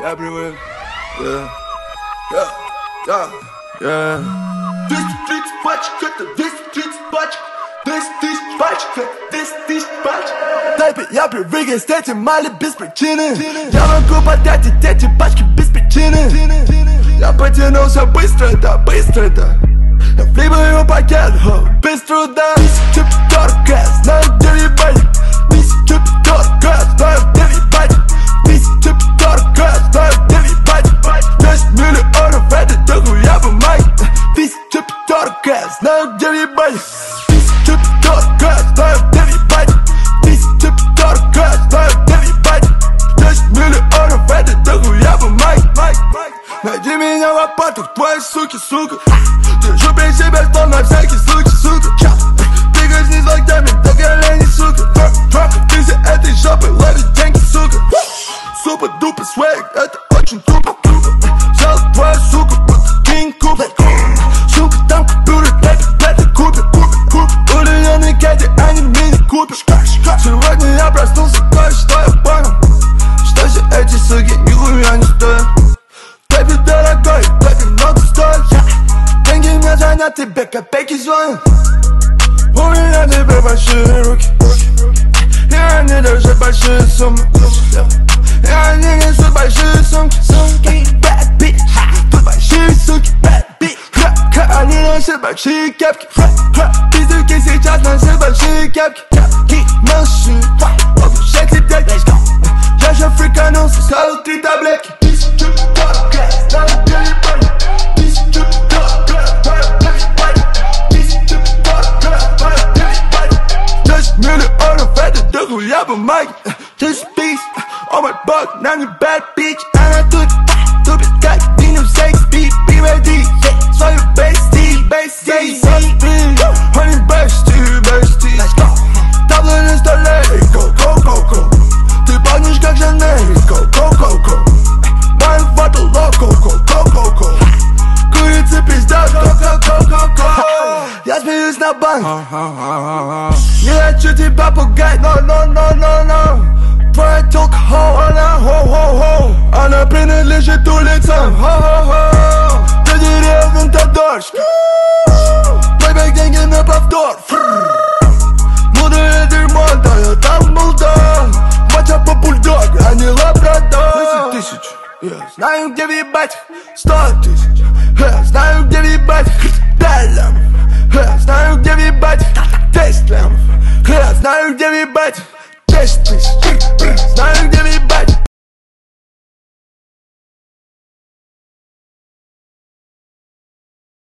everywhere. Yeah, yeah, yeah, yeah. This пачка, this пачка, this пачка, this пачка. Type, я привык с этим мали без причины. Я могу потратить эти пачки без причины. Я потянулся быстро, да, быстро, да. Я флипаю пакет, без труда. $1000, знаю, где ебать. $1000, знаю, где ебать. $1000, знаю, где ебать. 10 миллионов, это дохуя бумаги. $1000, знаю, где ебать. $1000, знаю, где ебать. $1000, знаю, где ебать. 10 миллионов, это дохуя бумаги. Найди меня в лопатах, твои суки, сука. Держу при себе стол на всякий случай, сука. Двигаюсь с локтями до коленей, сука. Ты за этой жопой ловишь деньги, сука. Супа-дупа свэг, это очень тупо. Взял твою суку, кинг-куб. Сука, там купюры, это купи. Улиённый кэдди, а не мини-купер. Сегодня я проснулся, кое-что я понял. Что все эти суки нихуя не стоят. Бэби дорогой, бэби много стоит. Деньги мне звонят, тебе копейки звонят. У меня тебе большие руки. И они держат большие суммы. И они несут большие сумки. Bad bitch, тут большие суки. Bad bitch, они носят большие кепки. Пиздюки сейчас носят большие кепки. Наши, обещать лететь. Я же фриканулся, схавал 3 таблетки. $1000, знаю, где ебать. $1000, знаю, где ебать. $1000, знаю, где ебать. 10 миллионов, это дохуя бумаги. Just peace, oh my bug, now you bad bitch. Она тут тупит, как минус 6 feet. Be ready, свою бейсти, бейсти. Honey бейсти, бейсти. Let's go. Табло на столе, go, go, go, go. Ты помнишь, как Жанель, go, go, go, go. Мою фото локо, go, go, go, go. Курица пизда, go, go, go, go, go. Я смеюсь на банк. Не хочу тебя пугать, no, no, no, no, no. Твоя тёлка хоу, она хоу-хоу-хоу. Она принадлежит улицам, хоу-хоу-хоу. Для деревен Тодорск. Плейбэк, деньги на повтор. Мудрое дерьмо, да я там бульдог. Мача по бульдог, а не лабрадор. 10 000, я знаю, где въебать. 100 000, я знаю, где въебать. 5 лямов, я знаю, где въебать. 10 лямов, я знаю, где въебать. 10 000, знаю, где въебать.